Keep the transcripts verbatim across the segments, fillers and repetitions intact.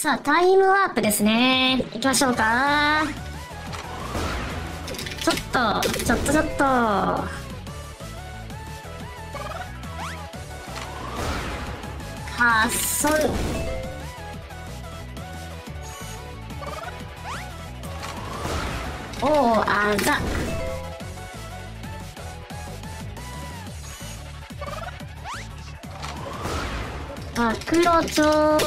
さあ、タイムワープですね。行きましょうか。ちょっと、ちょっとちょっと。滑走。おお、あざ。あ、黒蝶。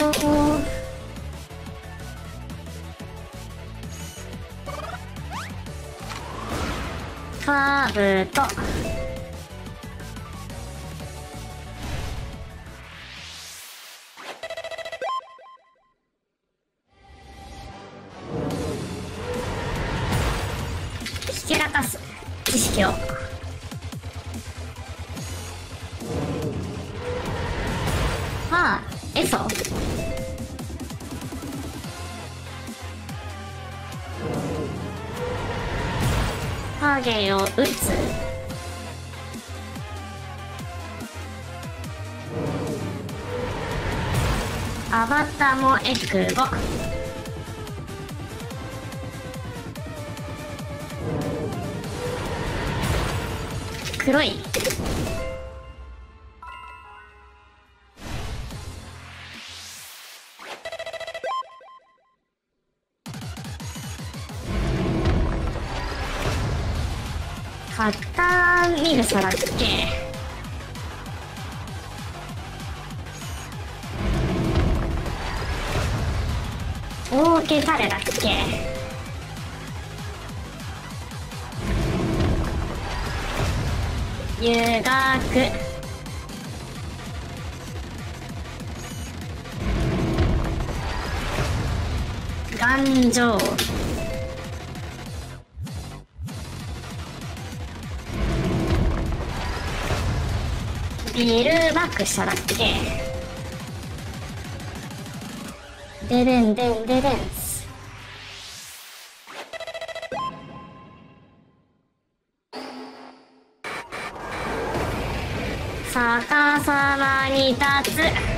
カーブと。ひけらかす知識を。はあ、エソ。ターゲンを撃つ。アバタもエクボ。黒い。カッターミルサだっけ。オーケタレだっけ。遊学。頑丈。ビルバックしただっけ。デデンデンデデンス。逆さまに立つ。